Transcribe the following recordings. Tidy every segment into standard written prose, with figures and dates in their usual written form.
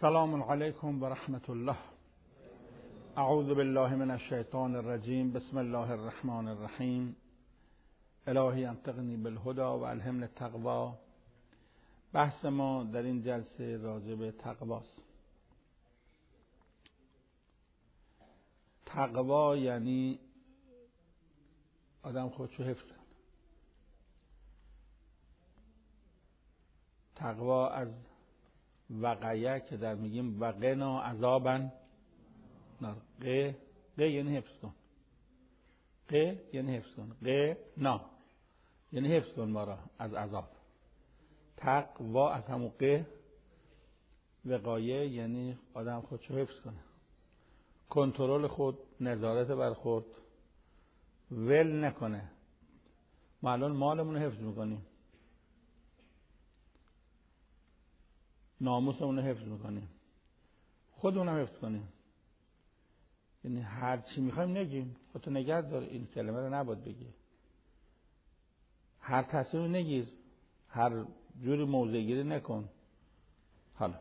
السلام علیکم و رحمت الله. اعوذ بالله من الشیطان الرجیم. بسم الله الرحمن الرحیم. الهی انطقنی بالهدی و الهمنی التقوی. بحث ما در این جلسه راجع به تقواست. تقوا یعنی آدم خودشو حفظ کنه. تقوا از وقیه که در میگیم وقنا عذابا نار. ق یعنی حفظ کن. ق یعنی حفظ کن. نا یعنی حفظ کن ما را از عذاب. تقوا از همون ق. وقایه یعنی آدم خودشو حفظ کنه، کنترل خود، نظارت بر خود، ول نکنه. ما الان مالمون رو حفظ میکنیم، ناموسمون رو حفظ میکنیم، خودمون هم حفظ کنیم. یعنی هر چی میخوایم نگیم. خودتو نگه دار، این کلمه رو نباید بگی. هر تصمیمی نگیر، هر جوری موضع گیری نکن. حالا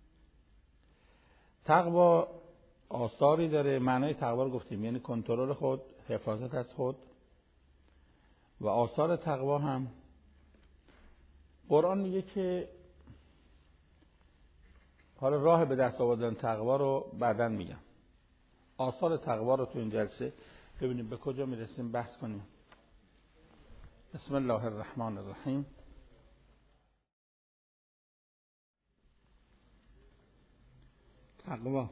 تقوا آثاری داره. معنای تقوا رو گفتیم، یعنی کنترل خود، حفاظت از خود. و آثار تقوا هم قرآن میگه که حالا راه به دست آوردن تقوا رو بعداً میگم. آثار تقوا رو تو این جلسه ببینیم به کجا میرسیم بحث کنیم. بسم الله الرحمن الرحیم. تقوا،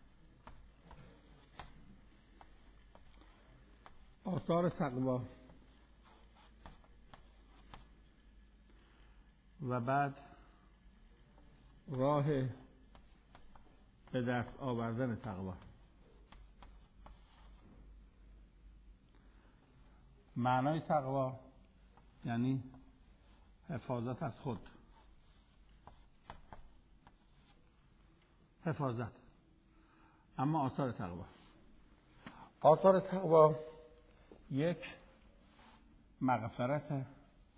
آثار تقوا و بعد راه به دست آوردن تقوا. معنای تقوا یعنی حفاظت از خود، حفاظت. اما آثار تقوا، آثار تقوا یک، مغفرت.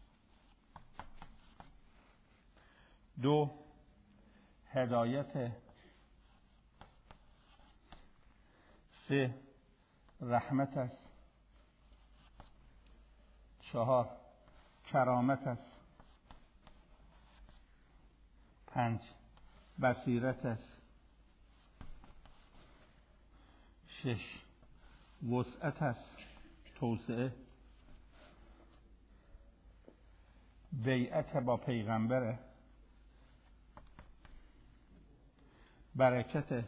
دو، هدایت. سه، رحمت است. چهار، کرامت است. پنج، بصیرت است. شش، وسعت است، توسعه. بیعت با پیغمبره. برکت.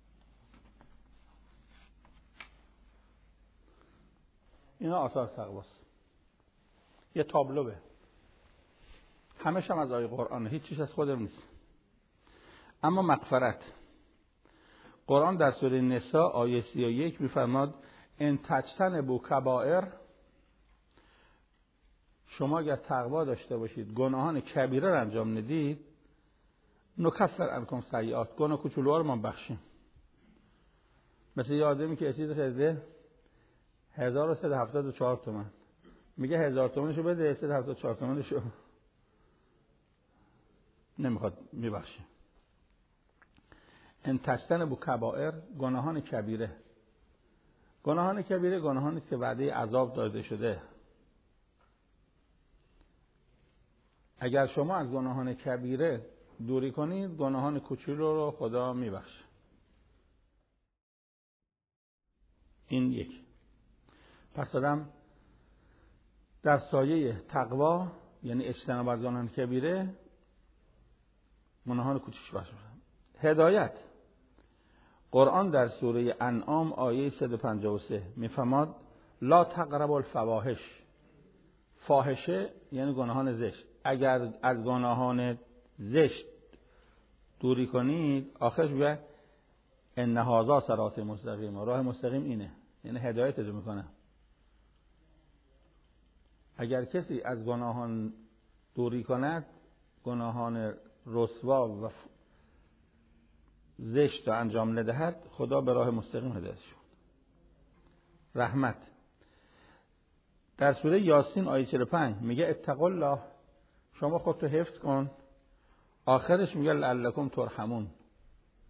اینا آثار تقواست. یه تابلوه، همش هم از آیه قرآنه، هیچ چیز از خودم نیست. اما مغفرت، قرآن در سوره نساء آیه 31 میفرماد ان تجتنبوا کبائر، شما اگر تقوا داشته باشید، گناهان کبیره رو انجام ندید، نکفر عنکم سیئات، گناه کوچولوها رو ما بخشیم. مثل یه آدمی که چیز خریده 1374 تومن، میگه 1000 تومنشو بده، 374 تومنشو نمیخواد، میبخشه. ان تجتنبوا کبائر، گناهان کبیره. گناهان کبیره گناهانی که وعده عذاب داده شده. اگر شما از گناهان کبیره دوری کنید، گناهان کوچولو رو خدا میبخشه. این یک. پس آدم در سایه تقوا، یعنی اجتناب از گناهان کبیره، گناهان کوچیک بخشه. هدایت، قرآن در سوره انعام آیه 153 میفرماد لا تقربوا الفواحش. فاحشه یعنی گناهان زشت. اگر از گناهان زشت دوری کنید، آخرش میگه ان هذا صراط مستقیم، راه مستقیم اینه، یعنی هدایت رو میکنه. اگر کسی از گناهان دوری کند، گناهان رسوا و زشت رو انجام ندهد، خدا به راه مستقیم هدایتش می‌کند. رحمت، در سوره یاسین آیه 45 میگه اتقوا الله، شما خودتو حفظ کن. آخرش میگه لعلکم ترحمون،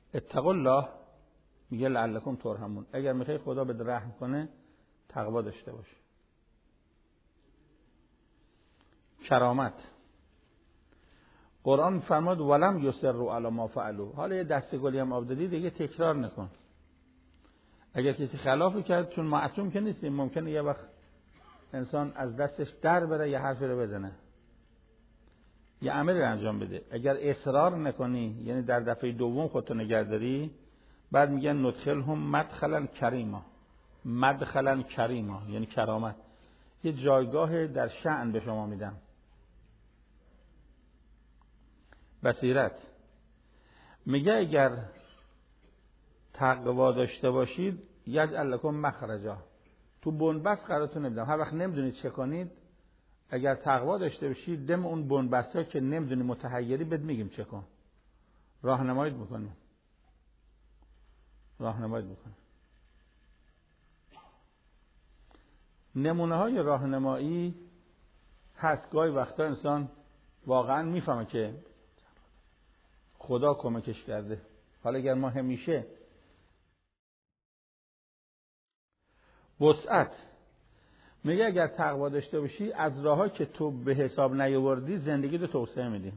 اتقوا الله میگه لعلکم ترحمون، اگر میخوای خدا بهت رحم کنه تقوا داشته باش. کرامت، قرآن فرمود ولم یصروا علی ما فعلوا. حالا یه دسته گلی هم آب دادی دیگه تکرار نکن. اگر کسی خلافی کرد، چون معصوم که نیستیم، ممکنه یه وقت انسان از دستش در بره یه حرفی رو بزنه، یه عملی رو انجام بده. اگر اصرار نکنی، یعنی در دفعه دوم خودتو نگهداری، بعد میگن ندخلهم مدخلا کریما. مدخلا کریما یعنی کرامت، یه جایگاه در شأن به شما میدم. بصیرت، میگه اگر تقوا داشته باشید یجعل لکم مخرجا، تو بنبست قرارتون نمیدم. هر وقت نمیدونید چه کنید، اگر تقوا داشته باشید دم اون بنبستا که نمیدونی متحیری بد میگیم چه کن، راهنماییت میکنیم. نمونه های راهنمایی هست. گاهی وقتا انسان واقعا میفهمه که خدا کمکش کرده. حالا اگر ما همیشه وسعت، میگه اگر تقوا داشته باشی از راه‌ها که تو به حساب نیاوردی زندگی رو توسعه میدی.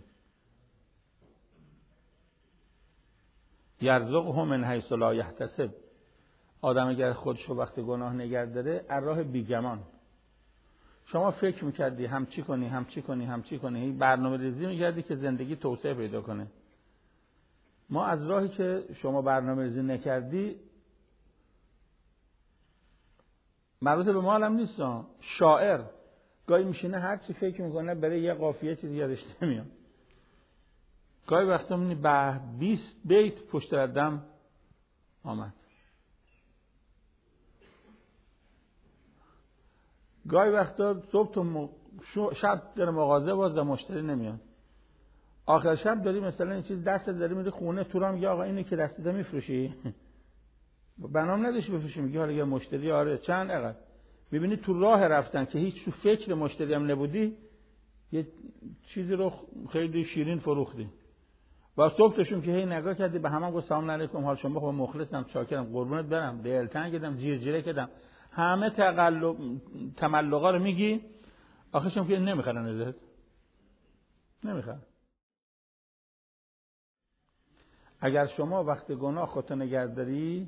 یرزقه من حیث لا یحتسب، آدم اگر خودشو وقتی گناه نگه داره از راه بیگمان. شما فکر میکردی هم چی کنی، برنامه ریزی میکردی که زندگی توسعه پیدا کنه. ما از راهی که شما برنامه ریزی نکردی، مربوط به ما هم نیست. شاعر گاهی میشینه هر چی فکر میکنه برای یه قافیه چیزی یادش نمیاد. گاهی وقتا میبینی به 20 بیت پشت دم آمد. گاهی وقتا صبح تو شب در مغازه باز مشتری نمیاد، آخر شب داری مثلا این چیز دستت داری میری خونه، تو را میگه آقا اینو که دستت میفروشی؟ بنام نداشی بفروشی، میگه حالا یه مشتری آره چند اقل. ببینی تو راه رفتن که هیچ تو فکر مشتری هم نبودی، یه چیزی رو خیلی شیرین فروختی. و صبحشون که هی نگاه کردی به همه گفت سلام علیکم، حال شما خوبه، مخلصم، شاکرم، قربونت برم، دلتنگ کردم، جیرجیره کردم، همه تملقا رو میگی، آخرش هم که نمیخرن ازت، نمیخرن. اگر شما وقت گناه خودتو نگهداری،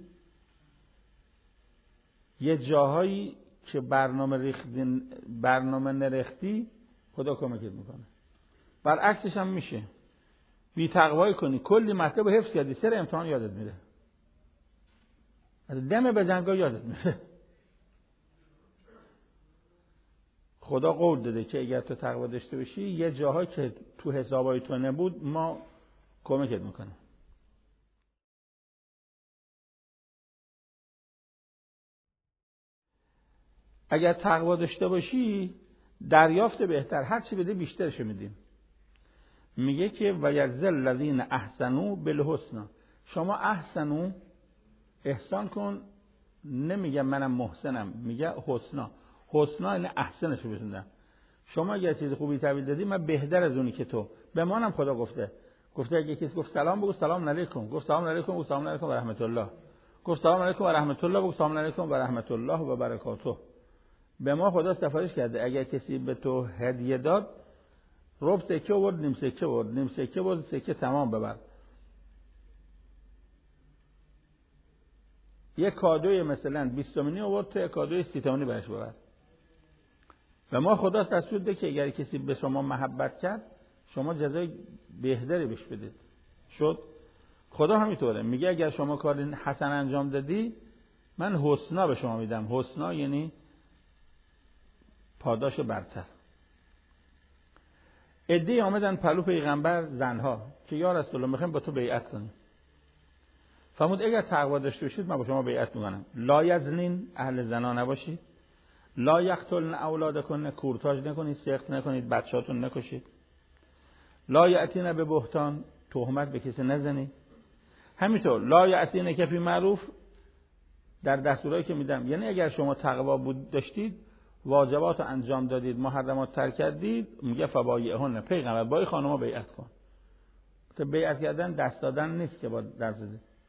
یه جاهایی که برنامه نرختی خدا کمکت میکنه. برعکسش هم میشه، بی تقوایی کنی کلی مطلب حفظ کردی، سر امتحان یادت میره، از دم به جنگا یادت میره. خدا قول داده که اگر تو تقوا داشته باشی یه جاهایی که تو حسابای تو نبود ما کمکت میکنه. اگر تقوا داشته باشی دریافت بهتر، هر چی بده بیشترشو میدیم. میگه که و یجزی الذین احسنوا بالحسنی، شما احسنوا احسان کن، نمیگه منم محسنم، میگه حسنا. حسنا یعنی احسنشو بسندم. شما اگه چیز خوبی تحویل دادی من بهتر از اونی که تو به منم خدا گفته اگه کسی گفت سلام بگو سلام علیکم، گفت سلام علیکم بگو سلام علیکم و رحمت الله، گفت سلام علیکم و رحمت الله بگو سلام علیکم و رحمت الله و برکاته. به ما خدا سفارش کرده اگر کسی به تو هدیه داد، ربع سکه آورد، نیم سکه آورد، نیم سکه آورد، سکه تمام ببر. یک کادوی مثلا 20 تومانی آورد، تو یک کادوی 30 تومانی بهش ببر. و ما خدا دستور ده که اگر کسی به شما محبت کرد شما جزای بهتری بهش بدید. شد خدا همینطوره، میگه اگر شما کار حسن انجام دادی من حسنا به شما میدم. حسنا یعنی پاداش برتر. عده‌ای آمدن پلو پیغمبر، زنها، که یا رسول الله میخوایم با تو بیعت کنیم. فرمود اگر تقوا داشته باشید من با شما بیعت میکنم. لا یزنین، اهل زنا نباشید. لا یقتلن اولادکن، کورتاژ نکنید، سخت نکنید، بچه‌هاتون نکشید. لا یأتین به بهتان، تهمت به کسی نزنید. همینطور لا یأتین که فی معروف، در دستورایی که میدم، یعنی اگر شما تقوا بود داشتید، واجبات رو انجام دادید، محرمات ترک کردید، میگه فبایعهن، پیغمبر با خانم‌ها بیعت کن. تو بیعت کردن دست دادن نیست که با دست بده.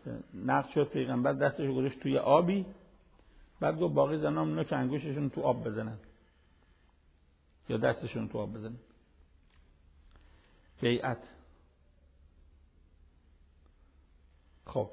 نقد شد پیغمبر دستش گذاشت توی آبی، بعد گفت باقی زنام اینا که انگشتشون تو آب بزنن یا دستشون تو آب بزنن. بیعت. خب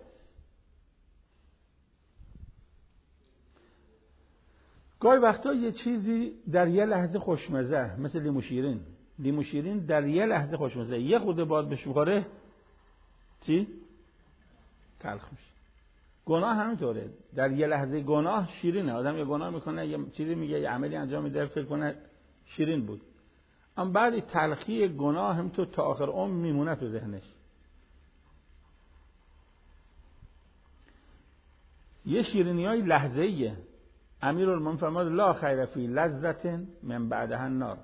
گاهی وقتا یه چیزی در یه لحظه خوشمزه، مثل لیمو شیرین در یه لحظه خوشمزه، یه خورده باد بهش بخوره چی؟ تلخ میشه. گناه همینطوره، در یه لحظه گناه شیرینه، آدم یه گناه میکنه، یه چیزی میگه، یه عملی انجام میده، فکر کنه شیرین بود، اما بعد تلخی گناه همینطور تا آخر عمر میمونه تو ذهنش. یه شیرینیای لحظه‌ایه. امیرالمومنین فرمود لا خیر فی لذت من بعدها النار.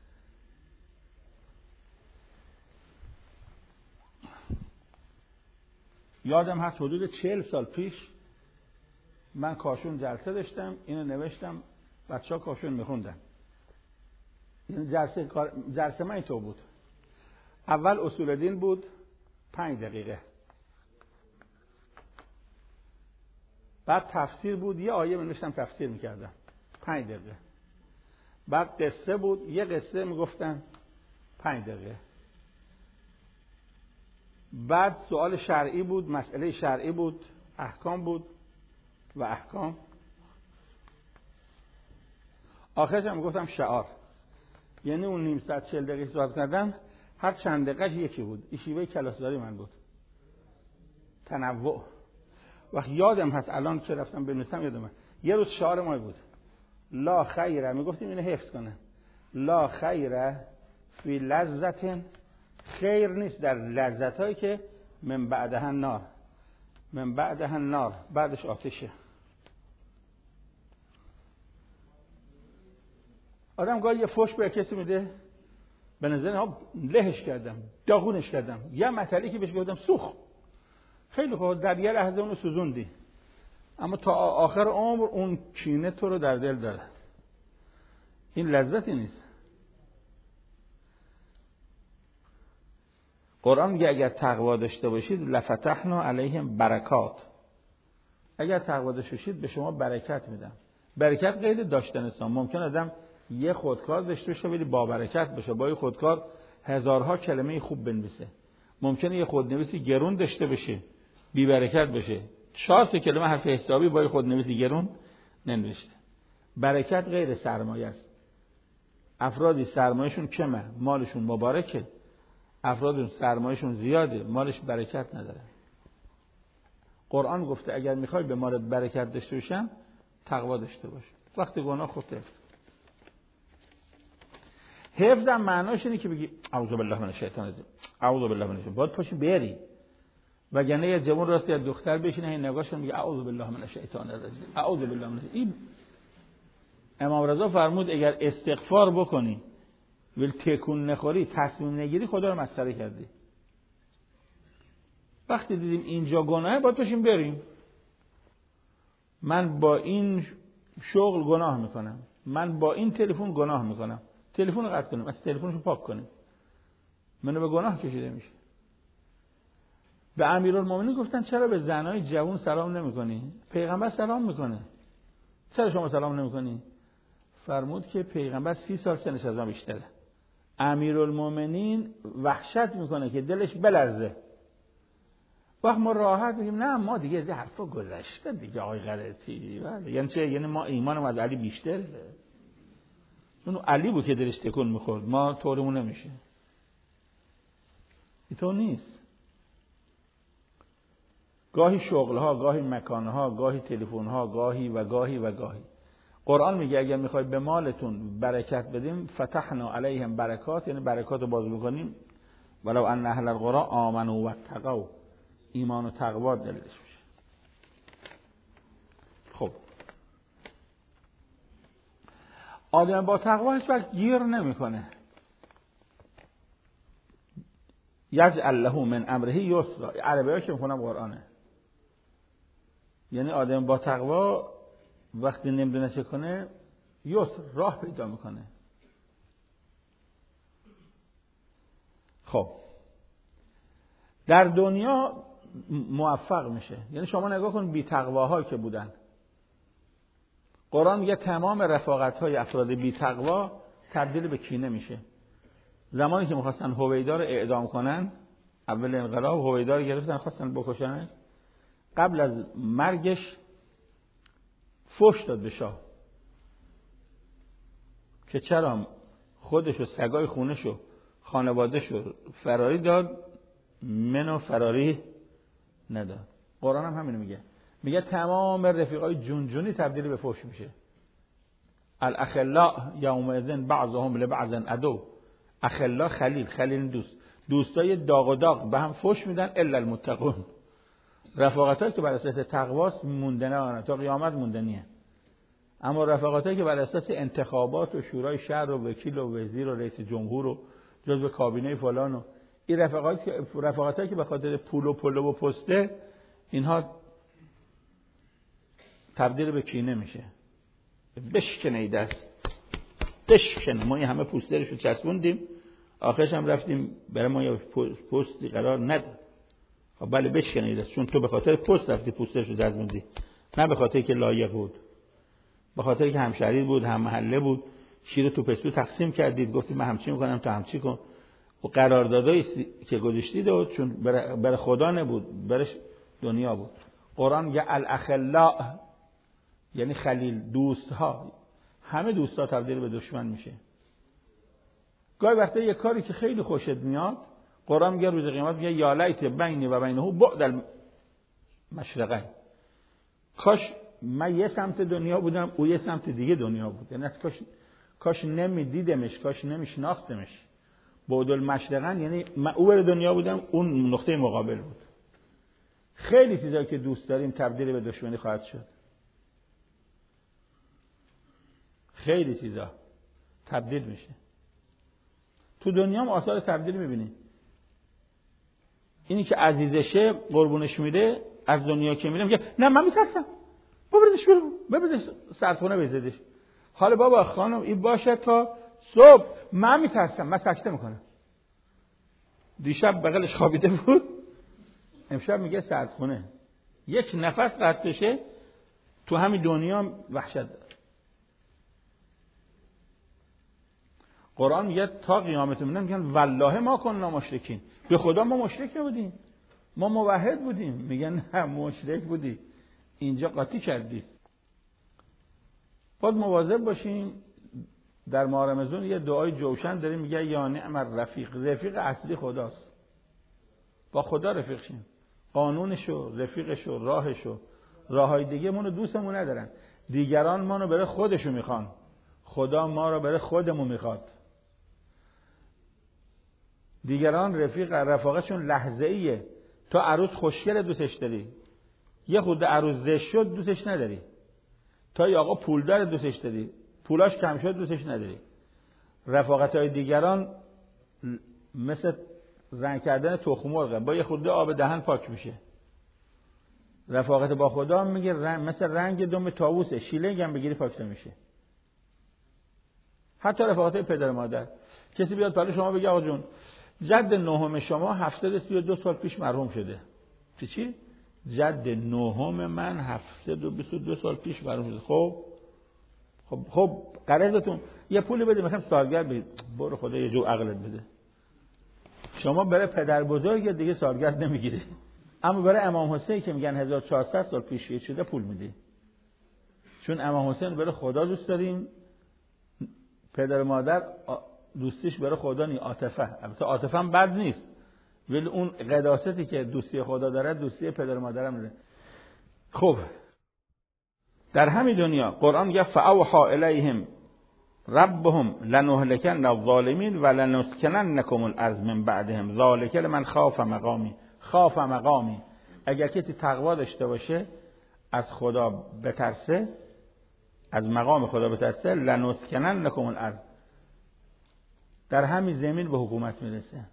یادم هست حدود 40 سال پیش من کاشون جلسه داشتم، اینو نوشتم، بچه‌ها کاشون میخوندن. این جلسه من اینطور بود. اول اصول دین بود 5 دقیقه، بعد تفسیر بود، یه آیه می‌نوشتم تفسیر می‌کردم 5 دقیقه، بعد قصه بود، یه قصه میگفتن 5 دقیقه، بعد سوال شرعی بود، مسئله شرعی بود، احکام بود و احکام، آخرش هم میگفتم شعار. یعنی اون نیم ساعت 40 دقیقه صحبت کردم، هر چند دقیقه‌اش یکی بود. این شیوه کلاسداری من بود، تنوع. وقت یادم هست الان که رفتم بنویسم یادم هست یه روز شعار ما بود لا خیره، میگفتیم اینو حفظ کنه، لا خیره فی لذت، خیر نیست در لذتایی که من بعدها النار، من بعدها النار، بعدش آتشه. آدم گاهی یه فوش به کسی میده، به نظر ها لهش کردم، داغونش کردم، یه مطلبی که بهش گفتم سوخ، خیلی خوب، در یه لحظه اونو سوزوندی، اما تا آخر عمر اون کینه تو رو در دل داره. این لذتی نیست. قرآن میگه اگر تقوا داشته باشید لفتحنا علیهم برکات، اگر تقوا داشته باشید به شما برکت میدم. برکت غیر داشتن است. ممکن آدم یه خودکار داشته باشه ولی با برکت باشه، با یه خودکار هزارها کلمه خوب بنویسه. ممکنه یه خودنویسی گرون داشته باشه بی برکت باشه، 4 تا کلمه حرف حسابی با یه خودنویسی گرون ننوشته. برکت غیر سرمایه است. افرادی سرمایه‌شون کمه، مالشون مبارکه، افراد سرمایه‌شون زیاده، مالش برکت نداره. قرآن گفته اگر میخوای به مالت برکت داشته باشم تقوا داشته باش، وقتی گناه خودت حفظ. حفظ هم معناش اینه که بگی اعوذ بالله من الشیطان الرجیم، اعوذ بالله من الشیطان، باید پاشی بری، وگرنه یه جوان راستی از دختر بشینه این نگاهش میگه اعوذ بالله من الشیطان الرجیم، اعوذ بالله من الشیطان. امام رضا فرمود اگر استغفار بکنی ولی تکون نخوری، تصمیم نگیری، خدا رو مسخره کردی. وقتی دیدیم اینجا گناهه باید پاشیم بریم. من با این شغل گناه میکنم، من با این تلفن گناه میکنم، تلفن رو قطع کنیم، از تلفنشو پاک کنیم، منو به گناه کشیده میشه. به امیرالمومنین گفتن چرا به زنای جوان سلام نمیکنی؟ پیغمبر سلام میکنه، چرا شما سلام نمیکنی؟ فرمود که پیغمبر 30 سال سنش از ما بیشتره. امیرالمومنین وحشت میکنه که دلش بلرزه. وقت ما راحت بگیم نه ما دیگه از حرفا گذشته دیگه آقای غلطی، یعنی چه؟ یعنی ما ایمانم از علی بیشتره. اون علی بود که دلش تکون میخورد، ما طورمون نمیشه. اینطور نیست. گاهی شغلها، گاهی مکانها، گاهی تلفنها، گاهی و گاهی و گاهی. قرآن میگه اگر میخوای به مالتون برکت بدیم فتحنا علیهم برکات، یعنی برکات رو باز میکنیم. ولو ان اهل القرى آمنوا واتقوا، ایمان و تقوا دلش میشه. خب آدم با تقوا هیچ وقت گیر نمیکنه. یجعل له من امره یسرا، عربی‌ها که میخونم قرآنه. یعنی آدم با تقوا وقتی نمیدونه چه کنه یسر، راه پیدا میکنه. خب در دنیا موفق میشه. یعنی شما نگاه کن بی تقواها که بودن، قرآن میگه تمام رفاقت‌های افراد بی تقوا تبدیل به کینه میشه. زمانی که می‌خواستن هویدا رو اعدام کنن، اول انقلاب هویدا رو گرفتن خواستن بکشن، قبل از مرگش فحش داد به شاه که چرا خودش و سگای خونش و خانواده‌ش رو فراری داد، منو فراری نداد. قرآن هم همینو میگه تمام رفیقای جونجونی تبدیل به فحش میشه. الاخلاء یومئذ بعضهم لبعض عدو. اخلاء خلیل دوستای داغ و داغ به هم فحش میدن الا المتقون. رفاقتایی که بر اساس تقواست موندنه تا قیامت موندنیه. اما رفاقتایی که بر اساس انتخابات و شورای شهر و وکیل و وزیر و رئیس جمهور و جزو کابینه فلان و این رفاقتایی که به خاطر پول و پلو و پسته، اینها تبدیل به کینه میشه. بشکنه دست بشکنه. ما این همه پوسترشو چسبوندیم، آخرش هم رفتیم برای ما یه پستی قرار نداد. خب بله بشکنه دست، چون تو به خاطر پست رفتی پوسترشو چسبوندی، نه به خاطر که لایق بود، به خاطر که همشهری بود، هم محله بود. شیر تو پستو تقسیم کردید، گفتید من همچی میکنم تو همچی کن، و قراردادایی که گذاشتید و چون برای خدا نبود، برای دنیا بود. قرآن میگه الاخلاء یعنی خلیل، دوستها، همه دوستا تبدیل به دشمن میشه. گاهی وقتا یه کاری که خیلی خوشت میاد، قرآن میگه روز قیامت میگه یا لیت بینی و بینه بعد المشرقین. کاش من یه سمت دنیا بودم او یه سمت دیگه دنیا بود. یعنی کاش نمیدیدمش، کاش نمیشناختمش. بعد المشرقین یعنی من او بر دنیا بودم، اون نقطه مقابل بود. خیلی چیزایی که دوست داریم تبدیل به دشمنی خواهد شد. خیلی چیزا تبدیل میشه. تو دنیا هم آثار تبدیل میبینی. اینی که عزیزشه قربونش میده، از دنیا که میره میگه نه من میترسم، ببردش برو، ببردش سردخونه بزدش. حالا بابا خانم این باشه تا صبح، من میترسم، من سکته میکنم. دیشب بغلش خوابیده بود، امشب میگه سردخونه. یک نفس قطع بشه تو همین دنیا وحشت داره. قرآن میگه تا قیامت میگن والله ما کننا مشرکین، به خدا ما مشرک نبودیم، ما موحد بودیم. میگن نه مشرک بودی، اینجا قاطی کردی. باید مواظب باشیم. در ماه رمضان یه دعای جوشن داریم میگه یا نعم الرفیق. رفیق اصلی خداست، با خدا رفیق شیم. قانونشو، رفیقشو، راهشو. راههای دیگه مونو دوستمون ندارن. دیگران مانو برای خودشو میخوان، خدا ما رو برای خودمون میخواد. دیگران رفاقتشون لحظه‌ایه. تو عروس خوشگل دوستش داری، یه خود عروس زشت شد دوستش نداری. تا یه آقا پولدار دوستش داری، پولاش کم شد دوستش نداری. رفاقت‌های دیگران مثل رنگ کردن تخم مرغ، با یه خورده آب دهن پاک میشه. رفاقت با خدا میگه مثل رنگ دم طاووسه، شیلنگ هم بگیری پاک نمیشه. حتی رفاقت پدر مادر، کسی بیاد برای شما بگه آقا جون جد نهم شما 732 سال پیش مرحوم شده. چی؟ جد نهم من 722 سال پیش مرحوم شده. خب قرضتون یه پولی بده، مثلا سالگرد بدید. برو خدا یه جو عقلت بده. شما برای پدر بزرگ دیگه سالگرد نمیگیری، اما برای امام حسین که میگن 1400 سال پیش شهید شده پول میدی. چون امام حسین برای خدا دوست داریم، پدر مادر دوستیش برای خدا نی، عاطفه. البته عاطفه هم بد نیست، ولی اون قداستی که دوستی خدا داره دوستی پدر مادر هم داره. خب در همین دنیا قرآن میگه فاوحى الیهم ربهم لنهلكن الظالمین ولنسکننکم الارض من بعدهم ذلک لمن خاف مقامی. خاف مقامی، اگر کسی تقوا داشته باشه، از خدا بترسه، از مقام خدا بترسه، لنسکننکم الارض، در همین زمین به حکومت میرسه.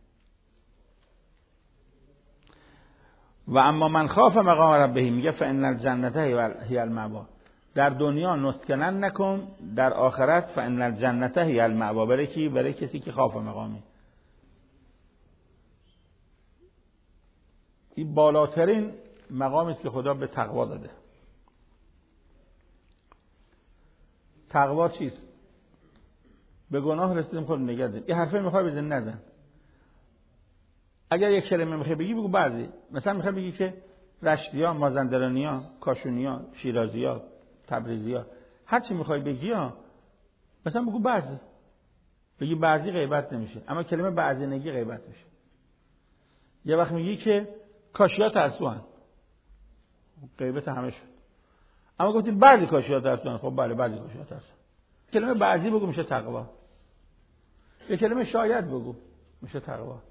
و اما من خاف مقام ربه میگه فان الجنة هی المأوا. در دنیا نسکنن نکن، در آخرت فان الجنة هی المأوا. برای کی؟ برای کسی که خاف مقامی. این بالاترین مقامی است که خدا به تقوا داده. تقوا چیست؟ به گناه رسیدیم خود نگه داریم. این حرفه میخوای بزن نزن. اگر یک کلمه میخوای بگی بگو بعضی. مثلا میخوای بگی که رشتی‌ها، مازندرانی‌ها، کاشونی‌ها، شیرازی‌ها، تبریزی‌ها، هر چی میخوای بگی ها، مثلا بگو بعضی. بگی بعضی غیبت نمیشه، اما کلمه بعضی نگی غیبت میشه. یه وقت میگی که کاشی‌ها ترسوان، غیبت همه شد. اما گفتی بعضی کاشی‌ها ترسوان، خب بله بعضی کاشی‌ها ترسوان. کلمه بعضی بگو میشه تقوا. یه کلمه شاید بگو میشه تقوا.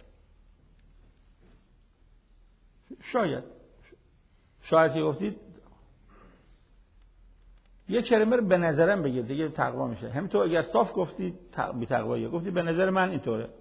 شاید که گفتید یه کلمه رو به نظرم بگید دیگه تقوا میشه. همینطور اگر صاف گفتی بی تقواییه. گفتی به نظر من اینطوره.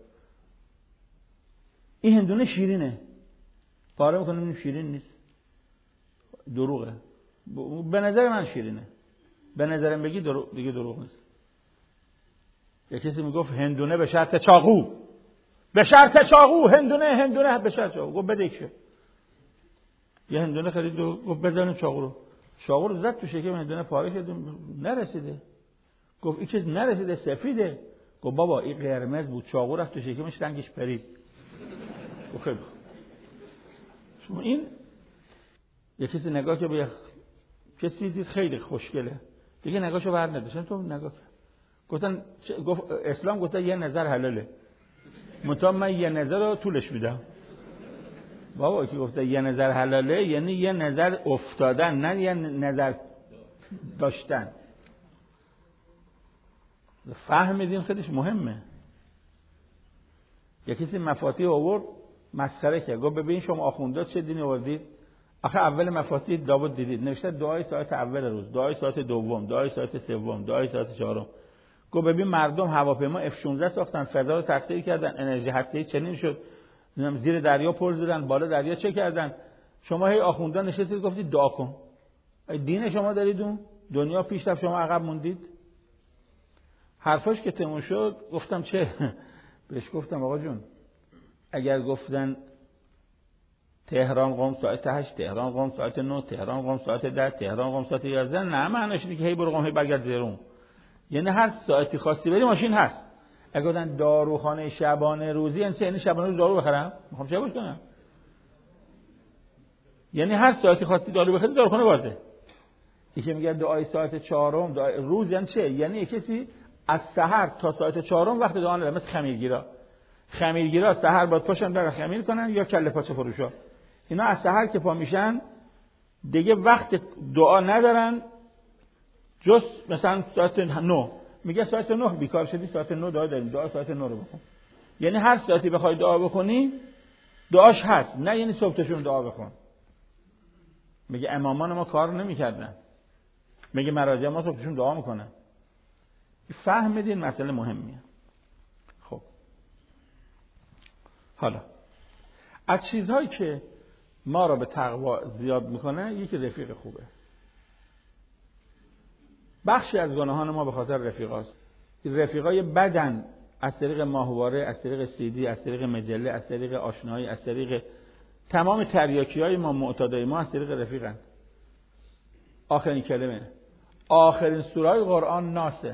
این هندونه شیرینه. پاره میکنه شیرین نیست. دروغه. به نظر من شیرینه. به نظرم بگی دیگه دروغ نیست. یه کسی میگفت هندونه به شرط چاقو. به شرط چاقو هندونه به شرط چاقو. گفت بده یکشه. یه هندونه خرید و گفت بزنیم چاقو رو زد تو شکم هندونه پاره شد نرسیده. گفت این چیز نرسیده سفیده. گفت بابا این قرمز بود چاقو رفت تو شکمش رنگش پرید. گفت خیلی شما این یه کسی نگاه که به کسی دید خیلی خوشگله دیگه نگاهشو ور نداشتن تو نگاه گفتن گفت اسلام گفت یه نظر حلاله منتها من یه نظر رو طولش میدم. بابا که گفته یه نظر حلاله یعنی یه نظر افتادن نه یه نظر داشتن. فهمیدین خیلیش مهمه. یکی کسی مفاتیح آورد مسخره کرد گفت ببین شما آخوندا چه دینی آوردید؟ آخه اول مفاتیح داوود دیدید نوشته دعای ساعت اول روز، دعای ساعت دوم، دعای ساعت سوم، دعای ساعت چهارم. گفت ببین مردم هواپیما F-16 ساختن، فضا رو تخلیه کردن، انرژی هسته‌ای چنین شد، زیر دریا پل زدن، بالا دریا چه کردن. شما هی آخوندا نشستید گفتید دعا کن. دین شما دارید اون دنیا پیش رفت شما عقب موندید. حرفاش که تموم شد گفتم چه؟ بهش گفتم آقا جون اگر گفتن تهران قم ساعت 8، تهران قم ساعت 9، تهران قم ساعت 10، تهران قم ساعت 11، نه معنیش اینه که هی برو قم هی برگرد زیرون. یعنی هر ساعتی خواستی بری ماشین هست. اگه گفتن داروخانه شبانه روزی یعنی شبانه روز دارو بخرم میخوام چه باش کنم. یعنی هر ساعتی خواستی دارو بخری داروخانه بازه. یکی میگه دعای ساعت 4 دعای روز یعنی چه؟ یعنی کسی از سحر تا ساعت 4 وقت دعا نداره. مثل خمیرگیرا سحر باید پاشن برای خمیر کنن یا کله پاچه فروشا. اینا از سحر که پا میشن دیگه وقت دعا ندارن جز مثلا ساعت 9 میگه ساعت 9 بیکار شدی ساعت 9 دعا داریم دعا ساعت 9 رو بخون. یعنی هر ساعتی بخوای دعا بخونی دعاش هست نه یعنی صبحشون دعا بخون. میگه امامان ما کار نمیکردن. میگه مراجع ما صبحشون دعا میکنن. فهمیدین مسئله مهمیه. خب حالا از چیزهایی که ما را به تقوا زیاد میکنه یکی رفیق خوبه. بخشی از گناهان ما به خاطر رفیقاست. رفیقای بدن از طریق ماهواره، از طریق CD، از طریق مجله، از طریق آشنایی، از طریق تمام تریاکی‌های ما معتادای ما از طریق رفیقن. آخرین کلمه آخرین سوره قرآن ناسه.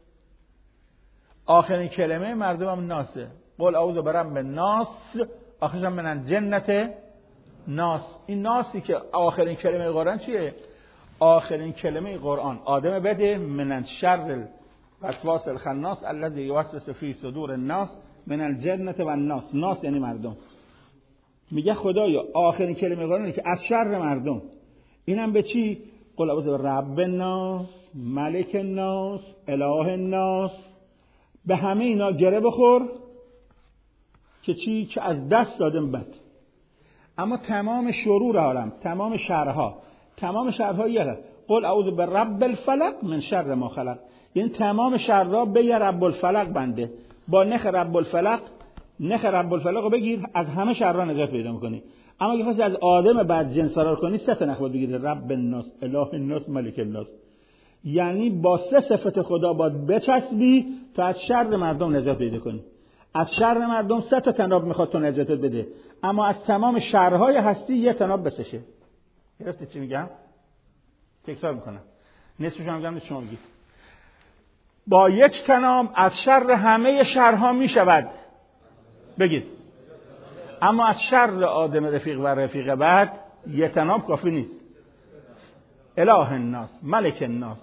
آخرین کلمه مردمم ناسه. قل اعوذ برب الناس آخرش هم من جنت ناس. این ناسی که آخرین کلمه قرآن چیه؟ آخرین کلمه قرآن آدم بده من شر الوسواس الخناس الذی یوسوس فی صدور الناس من الجنة والناس. ناس یعنی مردم. میگه خدایا آخرین کلمه قرآنه که از شر مردم. اینم به چی؟ قل اعوذ برب الناس ملک الناس اله الناس. به همه اینا گره بخور که چی؟ که از دست دادم بد. اما تمام شرور عالم، تمام شرها یه قل اعوذ برب الفلق من شر ما خلق. یعنی تمام شرها به یه رب الفلق بنده. با نخ رب الفلق رو بگیر از همه شرها نجات پیدا میکنی. اما اگه خواستی از آدم بعد جنس فرار کنی 3 تا نخ باید بگیری رب الناس اله الناس ملک الناس. یعنی با 3 صفت خدا باید بچسبی تا از شر مردم نجات پیدا کنی. از شر مردم 3 تا تناب میخواد تو نجاتت بده، اما از تمام شرهای هستی 1 تناب بسشه. گرفتی چی میگم؟ تکرار میکنم، نصفش هم میگم شما میگید. با 1 تناب از شر همه شرها میشود، بگید. اما از شر آدم رفیق و رفیق بعد 1 تناب کافی نیست. اله الناس ملک الناس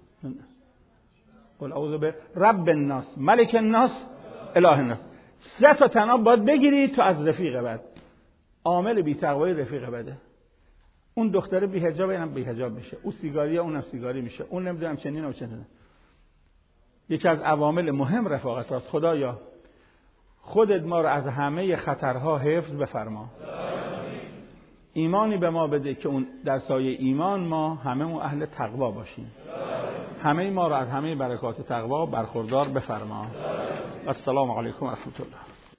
قل اعوذ برب الناس ملک الناس اله الناس. 3 تا تناب باید بگیری تو از رفیق بعد. عامل بی تقوای رفیق بعده. اون دختر بی حجاب اینم بی حجاب میشه، اون سیگاریه اونم سیگاری میشه، اون نمیدونم چنین و چنین. یکی از عوامل مهم رفاقت است. خدایا خودت ما رو از همه خطرها حفظ بفرما. ایمانی به ما بده که اون در سایه ایمان ما همه اون اهل تقوا باشیم. همه ما رو از همه برکات تقوا برخوردار بفرما. السلام علیکم و رحمت الله.